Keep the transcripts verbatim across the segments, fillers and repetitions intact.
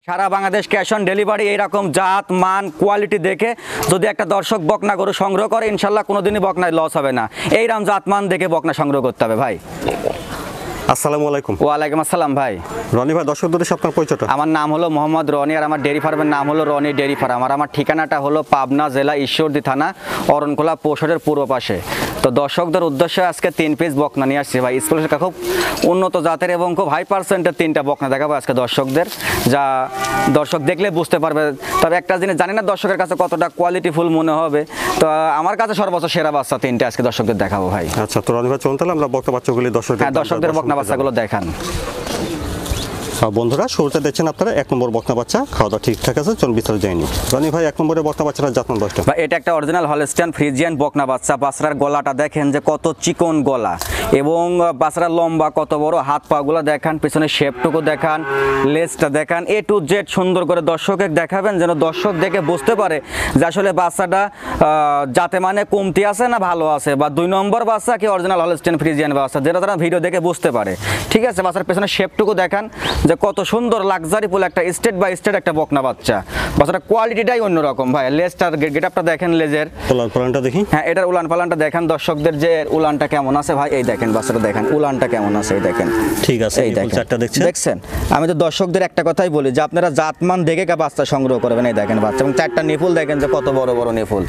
Sara Bangladesh cash on delivery. এইরকম জাত মান কোয়ালিটি দেখে যদি একটা দর্শক বকনা গরু সংগ্রহ করে ইনশাল্লাহ কোনোদিনই বকনায় লস হবে না। এইরকম জাত মান দেখে বকনা সংগ্রহ করতে হবে ভাই। আসসালামু আলাইকুম। ওয়ালাইকুম আসসালাম ভাই। রনি ভাই, দর্শকদের সাথে আপনার পরিচয়টা? আমার নাম হলো মোহাম্মদ রনি, আর আমার ডেয়ারি ফার্মের নাম হলো রনি ডেয়ারি ফার্ম। আর আমার ঠিকানাটা হলো পাবনা জেলা ঈশ্বরদী থানা অরণখোলা পৌষের পূর্ব পাশে। তো দর্শকদের উদ্দেশ্যে আজকে তিন পিস বকনা নিয়ে আসছি ভাই। স্কুলের খুব উন্নত জাতের এবং খুব হাই পার্সেন্টের তিনটা বকনা দেখাবো আজকে দর্শকদের, যা দর্শক দেখলে বুঝতে পারবে। তবে একটা জিনিস জানি না দর্শকের কাছে কতটা কোয়ালিটিফুল মনে হবে, তো আমার কাছে সর্বোচ্চ সেরা বাচ্চা তিনটা আজকে দর্শকদের দেখাবো ভাই। আচ্ছা, তো রনি ভাই চলুন তাহলে আমরা বকনা বাচ্চাগুলি দর্শক হ্যাঁ দর্শকদের বকনা বাচ্চাগুলো দেখান। বন্ধুরা, শুরুতে দেখছেন আপনারা এক নম্বর বকনা বাচ্চা। খাওয়া দাওয়া ঠিকঠাক আছে, চলুন বিস্তারিত যায়নি। রনি ভাই, এক নম্বরের বকনা বাচ্চাটা জাতমান দশটা ভাই। এটা একটা অরিজিনাল হলস্টাইন ফ্রিজিয়ান বকনা বাচ্চা। বাচ্চার গলাটা দেখেন যে কত চিকন গলা, এবং বাচ্চার লম্বা কত বড়, হাত পাগুলো দেখান, পিছনে শেপটুকু দেখান, লেজটা দেখান, এ টু জেড সুন্দর করে দর্শকে দেখাবেন যেন দর্শক দেখে বুঝতে পারে যে আসলে বাচ্চাটা যাতে মানে কমতি আছে না ভালো আছে, বা দুই নম্বর বাচ্চা কি অরিজিনাল হলস্টাইন ফ্রিজিয়ান বাচ্চা, যেটা তারা ভিডিও দেখে বুঝতে পারে। ঠিক আছে, বাচ্চার পেছনে শেপটুকু দেখান যে কত সুন্দর লাক্সারি ফুল একটা স্টেট বাই স্টেট একটা বকনা বাচ্চা। বাচ্চাটা কোয়ালিটিটাই অন্যরকম ভাই। লেজটার গেট আপটা দেখেন, লেজের উলান পালানটা দেখি। হ্যাঁ, এটার উলান পালানটা দেখেন দর্শকদের, যে উলানটা কেমন আছে ভাই। এই দেখেন বাচ্চাটা দেখেন, উলানটা কেমন আছে এই দেখেন। ঠিক আছে, এই দেখেন চারটা দেখছেন দেখছেন। আমি তো দর্শকদের একটা কথাই বলি যে আপনারা জাতমান দেখে কা বাচ্চা সংগ্রহ করবেন। এই দেখেন বাচ্চা, এবং চারটা নিপুল দেখেন যে কত বড় বড় নিপুল।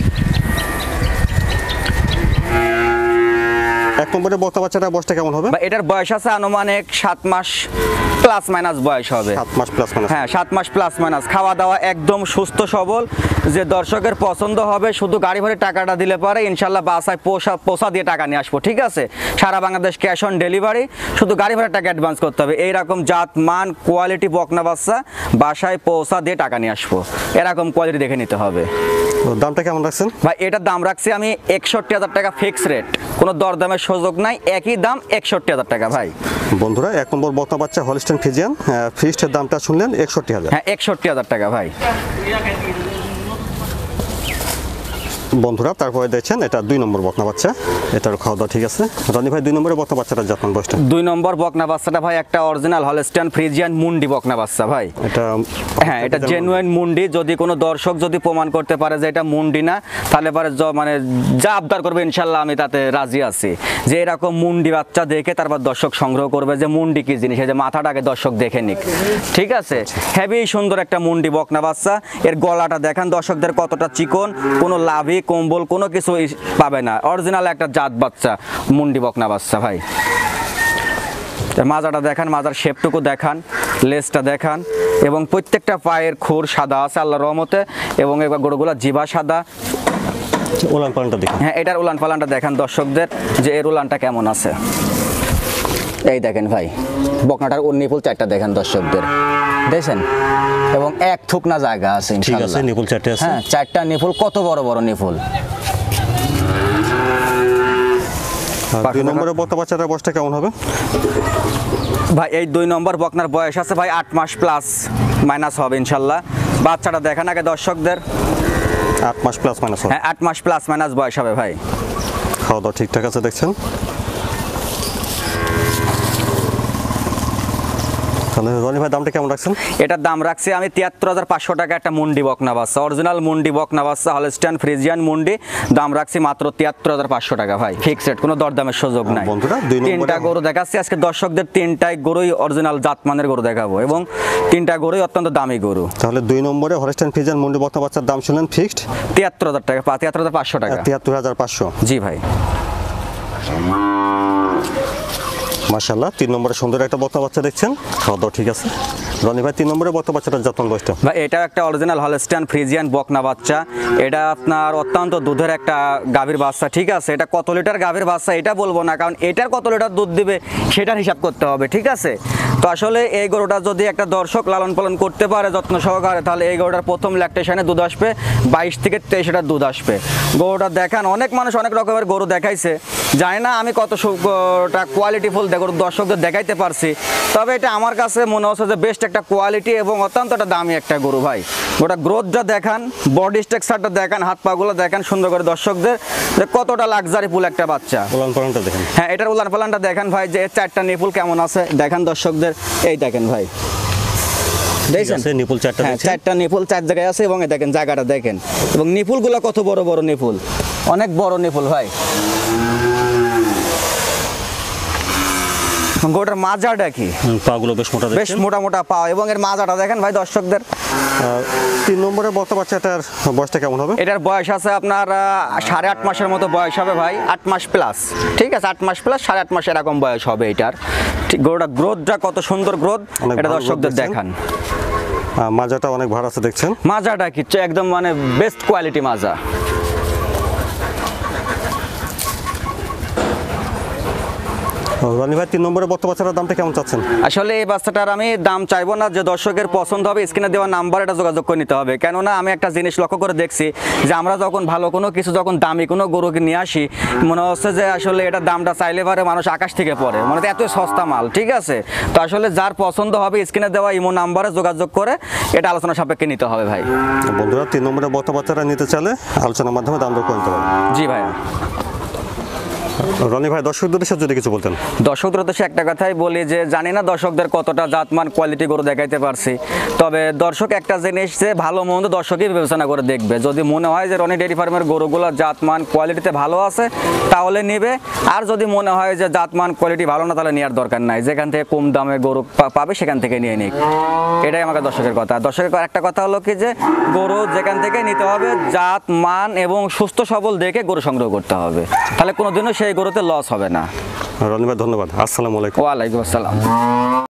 এক নম্বরের বকনা বাচ্চাটা বয়সটা কেমন হবে? এটার বয়স আছে আনুমানিক সাত মাস প্লাস মাইনাস বয়স হবে। সাত মাস প্লাস মাইনাস। হ্যাঁ, সাত মাস প্লাস মাইনাস। খাওয়া দাওয়া একদম সুস্থ সবল, যে দর্শকের পছন্দ হবে। শুধু গাড়ি ভাড়া টাকাটা দিলে পরে ইনশাল্লাহ বাসায় পোষা পোষা দিয়ে টাকা নিয়ে আসবো। ঠিক আছে, সারা বাংলাদেশ ক্যাশ অন ডেলিভারি, শুধু গাড়ি ভাড়া টাকা অ্যাডভান্স করতে হবে। এইরকম জাত মান কোয়ালিটি বকনা বাচ্চা বাসায় পোষা দিয়ে টাকা নিয়ে আসবো, এরকম কোয়ালিটি দেখে নিতে হবে। দামটা কেমন রাখছেন ভাই? এটার দাম রাখছি আমি একষট্টি হাজার টাকা ফিক্স রেট, কোনো দরদামের সুযোগ নাই, একই দাম একষট্টি হাজার টাকা ভাই। বন্ধুরা, এক নম্বর বকনা বাচ্চা হলস্টাইন ফ্রিজিয়ান, ফিক্সড দামটা শুনলেন একষট্টি হাজার। হ্যাঁ, একষট্টি হাজার টাকা ভাই। বন্ধুরা, তারপরে দেখছেন এটা দুই নম্বর বকনা বাচ্চা। এটার খাওয়া দাওয়া ঠিক আছে। রনি ভাই, দুই নম্বরের বকনা বাচ্চাটা জাতমান বয়সটা? দুই নম্বর বকনা বাচ্চাটা ভাই একটা অরিজিনাল হলস্টাইন ফ্রিজিয়ান মুন্ডি বকনা বাচ্চা ভাই। এটা হ্যাঁ, এটা জেনুইন মুন্ডি। যদি কোনো দর্শক যদি প্রমাণ করতে পারে যে এটা মুন্ডি না, তাহলে পরে মানে যা আবদার করবে ইনশাল্লাহ আমি তাতে রাজি আছি। যে এরকম মুন্ডি বাচ্চা দেখে তারপর দর্শক সংগ্রহ করবে যে মুন্ডি কি জিনিস, এই যে মাথাটাকে দর্শক দেখে নিক। ঠিক আছে, হেভি সুন্দর একটা মুন্ডি বকনা বাচ্চা। এর গলাটা দেখান দর্শকদের কতটা চিকন, কোনো লাভি কম্বল কোনো কিছু পাবে না। অরিজিনাল একটা জাত বাচ্চা মুন্ডি বকনা বাচ্চা ভাই। মাজাটা দেখান, মাজার শেপটুকু দেখান, লেজটা দেখান, এবং প্রত্যেকটা পায়ের খুর সাদা আছে আল্লাহর রহমতে, এবং এবার গরুগুলা জিভা সাদা। উলান পালানটা দেখি। হ্যাঁ, এটার উলান পালানটা দেখান দর্শকদের যে এর উলানটা কেমন আছে। এই দেখেন ভাই, বকনাটার নিপুল চারটা দেখেন দর্শকদের, দেখেন, এবং এক থুকনা জায়গা আছে ইনশাআল্লাহ। ঠিক আছে, নিপুল চারটে আছে। হ্যাঁ, চারটা নিপুল, কত বড় বড় নিপুল। দুই নম্বরের বকনা বাচ্চাটার বয়সটা কেমন হবে ভাই? এই দুই নম্বর বকনার বয়স আছে ভাই আট মাস প্লাস মাইনাস হবে ইনশাল্লাহ। বাচ্চাটা দেখান আগে দর্শকদের। আট মাস প্লাস মাইনাস হবে। হ্যাঁ, আট মাস প্লাস মাইনাস বয়স হবে ভাই। খাওয়া দাওয়া ঠিকঠাক আছে দেখছেন। তাহলে রনি ভাই, দামটা কেমন রাখছেন? এটার দাম রাখছি আমি তিয়াত্তর হাজার পাঁচশো টাকা। একটা মুন্ডি বকনা বাচ্চা, অরিজিনাল মুন্ডি বকনা বাচ্চা, হলস্টাইন ফ্রিজিয়ান মুন্ডি। দাম রাখছি মাত্র তিয়াত্তর হাজার পাঁচশো টাকা ভাই, ফিক্সড, কোনো দরদামের সুযোগ নাই। বন্ধুরা, দুই নম্বরে তিনটা গরু দেখাচ্ছি আজকে দর্শকদের, তিনটাই গরুই অরিজিনাল জাতমানের গরু দেখাবো, এবং তিনটা গরুই অত্যন্ত দামি গরু। তাহলে দুই নম্বরে হলস্টাইন ফ্রিজিয়ান মুন্ডি বকনা বাচ্চার দাম শুনলেন ফিক্সড তিয়াত্তর হাজার টাকা, তিয়াত্তর হাজার পাঁচশো টাকা। তিয়াত্তর হাজার পাঁচশো। জি ভাই। মাশাআল্লাহ, তিন নম্বরে সুন্দর একটা বকনা বাচ্চা দেখছেন। খাওয়া দাওয়া ঠিক আছে। রনি ভাই, তিন নম্বরে বকনা বাচ্চাটার জাতমান বয়সটা? ভাই, এটা একটা অরিজিনাল হলস্টাইন ফ্রিজিয়ান বকনা বাচ্চা। এটা আপনার অত্যন্ত দুধের একটা গাভীর বাচ্চা। ঠিক আছে, এটা কত লিটার গাভীর বাচ্চা এটা বলবো না, কারণ এটার কত লিটার দুধ দিবে সেটার হিসাব করতে হবে। ঠিক আছে, তো আসলে এই গরুটা যদি একটা দর্শক লালন পালন করতে পারে যত্ন সহকারে, তাহলে এই গরুটার প্রথম ল্যাকটেশনে দুধ আসবে বাইশ থেকে তেইশ লিটার দুধ আসবে। গরুটা দেখান, অনেক মানুষ অনেক রকমের গরু দেখাইছে, জানি না আমি কত কোয়ালিটিফুল গরু দর্শকদের দেখাইতে পারছি, তবে এটা আমার কাছে মনে হচ্ছে যে বেস্ট একটা কোয়ালিটি এবং অত্যন্ত একটা দামি একটা গরু ভাই। গোটা গ্রোথটা দেখান, বডি স্ট্রাকচারটা দেখান, হাত পাগুলো দেখান সুন্দর করে দর্শকদের, যে কতটা লাক্সারি ফুল একটা বাচ্চা। উলান পালানটা দেখেন। হ্যাঁ, এটার উলান পালানটা দেখান ভাই, যে চারটা নিপুল কেমন আছে দেখান দর্শকদের। এই দেখেন ভাই, দেখছেন আছে, নিপুল চারটা হ্যাঁ, দেখছেন। চারটা নিপুল চার জায়গায় আছে এবং এই দেখেন জায়গাটা দেখেন এবং নিপুলগুলো কত বড় বড় নিপুল, অনেক বড় নিপুল ভাই। গোটার মাজাটা কি হুম, পাগুলো বেশ মোটা বেশ দেখছেন। মোটা মোটা পা এবং এর মাজাটা দেখেন ভাই দর্শকদের। আর তিন নম্বরে বক্তা বাচ্চাটার বয়সটা কেমন হবে? এটার বয়স আছে আপনার আহ, সাড়ে আট মাসের মতো বয়স হবে ভাই, আট মাস প্লাস, ঠিক আছে, আট মাস প্লাস সাড়ে আট মাস এরকম বয়স হবে এটার। ঠিক, গরুটা গ্রোথটা কত সুন্দর গ্রোথ, অনেক এটা ভালো দর্শকদের growth দেখছেন। দেখান। আহ, মাজাটা অনেক ভার আছে দেখছেন। মাজাটা কি একদম মানে বেস্ট কোয়ালিটি মাজা। রনি ভাই তিন নম্বরে বক্তা বাচ্চাটার দামটা কেমন চাচ্ছেন? আসলে এই বাচ্চাটার আমি দাম চাইবো না, যে দর্শকের পছন্দ হবে স্ক্রিনে দেওয়া নাম্বার এটা যোগাযোগ করে নিতে হবে। কেননা আমি একটা জিনিস লক্ষ্য করে দেখছি যে আমরা যখন ভালো কোনো কিছু যখন দামি কোনো গরুকে নিয়ে আসি মনে হচ্ছে যে আসলে এটা দামটা চাইলে পারে মানুষ আকাশ থেকে পড়ে, মানে এত সস্তা মাল, ঠিক আছে। তো আসলে যার পছন্দ হবে স্ক্রিনে দেওয়া ইমো নাম্বারে যোগাযোগ করে এটা আলোচনা সাপেক্ষে নিতে হবে ভাই। বন্ধুরা তিন নম্বরে বক্তা বাচ্চাটা নিতে চাইলে আলোচনার মাধ্যমে দাম দর করে নিতে পারবেন। জি ভাইয়া। রনি ভাই দর্শকদের উদ্দেশ্যে যদি কিছু বলতেন। দর্শকদের উদ্দেশ্যে একটা কথাই বলি যে জানি না দর্শকদের কতটা জাতমান কোয়ালিটি গরু দেখাইতে পারছি, তবে দর্শক একটা জিনিস যে ভালো মন্দ দর্শকই বিবেচনা করে দেখবে। যদি মনে হয় যে রনি ডেয়ারি ফার্মের গরুগুলো জাতমান কোয়ালিটিতে ভালো আছে তাহলে নেবে, আর যদি মনে হয় যে জাতমান কোয়ালিটি ভালো না তাহলে নেওয়ার দরকার নাই, যেখান থেকে কম দামে গরু পা- পাবে সেখান থেকে নিয়ে নিক, এটাই আমাকে দর্শকের কথা। দর্শকের একটা কথা হলো কি যে গরু যেখান থেকে নিতে হবে জাত মান এবং সুস্থ সবল দেখে গরু সংগ্রহ করতে হবে, তাহলে কোনোদিনও সেই গরুতে লস হবে না। রনি ভাই ধন্যবাদ, আসসালামু আলাইকুম। ওয়ালাইকুম আসসালাম।